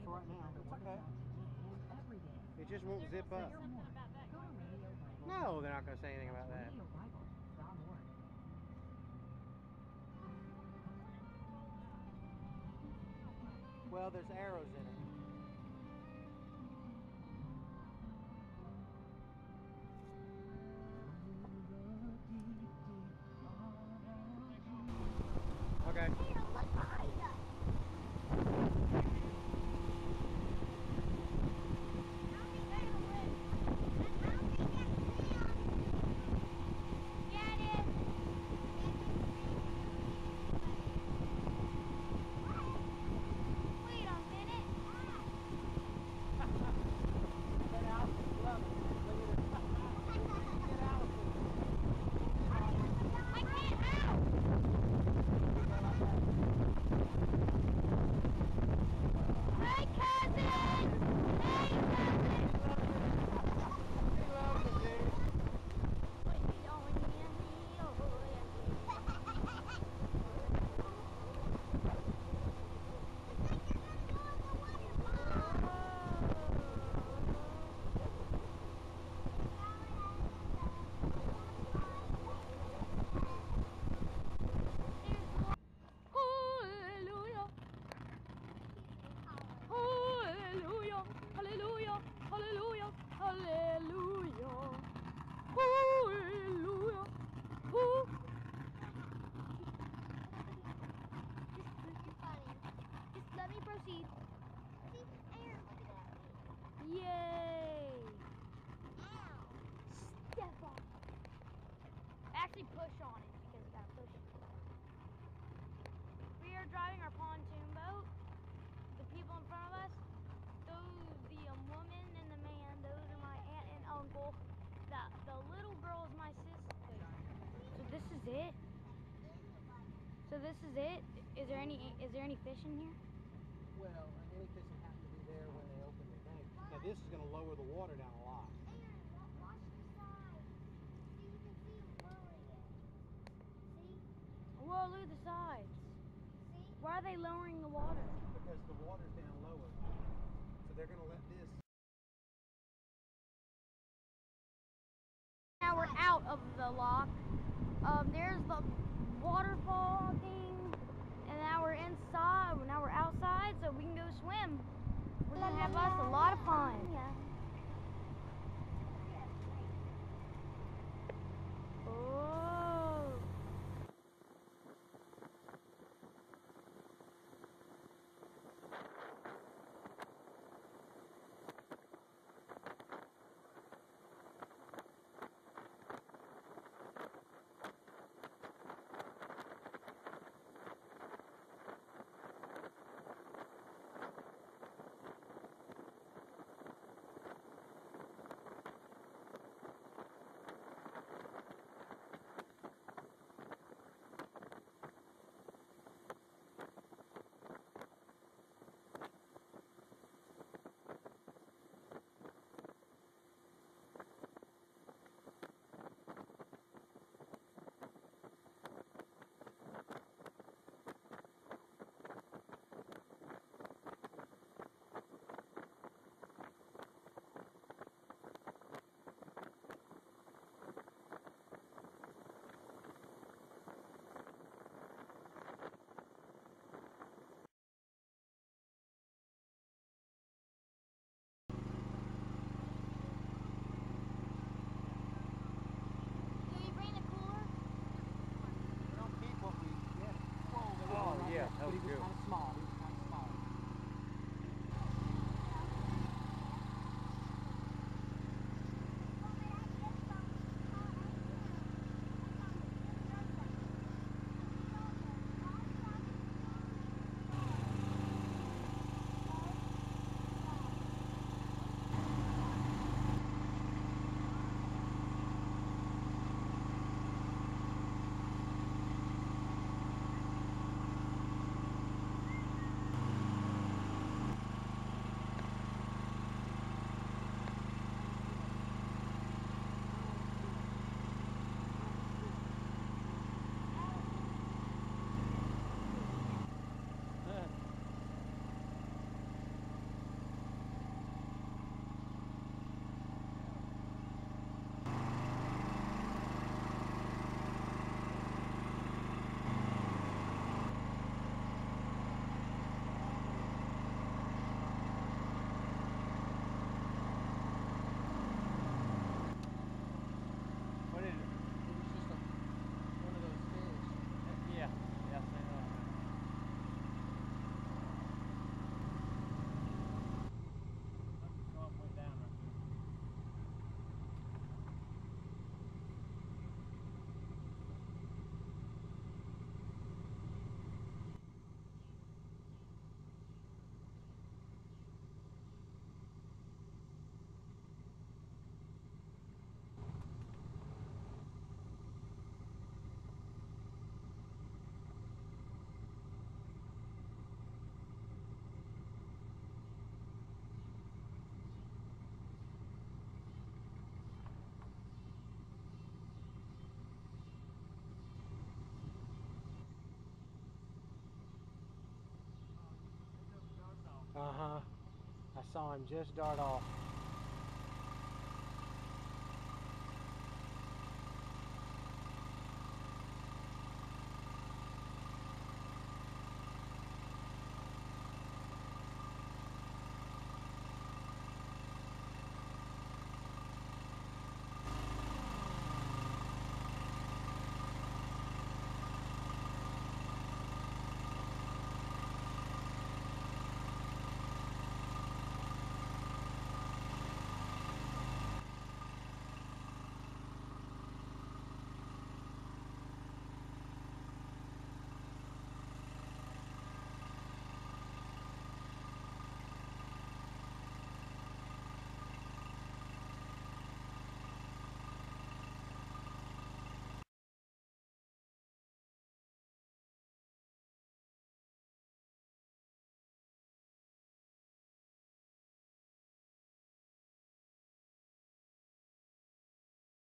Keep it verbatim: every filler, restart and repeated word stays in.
for right now. It's okay. It just won't zip up. No, they're not going to say anything about that. Well, there's arrows in it. Okay. Hallelujah, hallelujah, hallelujah, hallelujah. Ooh. Just funny. Just let me proceed. See, Aaron, look at that. Yay! Ow! Step on it. Actually push on it because you gotta push it. We are driving our pontoon boat. The people in front of us, those, the um, woman and the man, those are my aunt and uncle. The, the little girl is my sister. So this is it? So this is it? Is there any is there any fish in here? Well, any fish will have to be there when they open the tank. Now this is going to lower the water down a lot. Aaron, watch the side. See, you can see them lowering it. See? Whoa, look at the sides. See? Why are they lowering the water? Because the water's down lower. So they're going to let this. Now we're out of the lock. Um, there's the waterfall thing, and now we're inside. Now we're outside, so we can go swim. We're gonna have us a lot of fun. Yeah. Oh. Uh-huh. I saw him just dart off.